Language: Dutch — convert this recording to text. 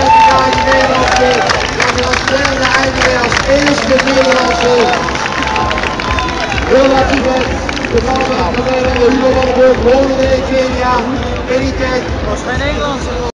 naar de Nederlandse. En als derde eindigen als eerste Nederlandse. Heel actief. De man van de Hugo van de Burg wonen in Kenia. Kenny Tech. Was geen Nederlandse.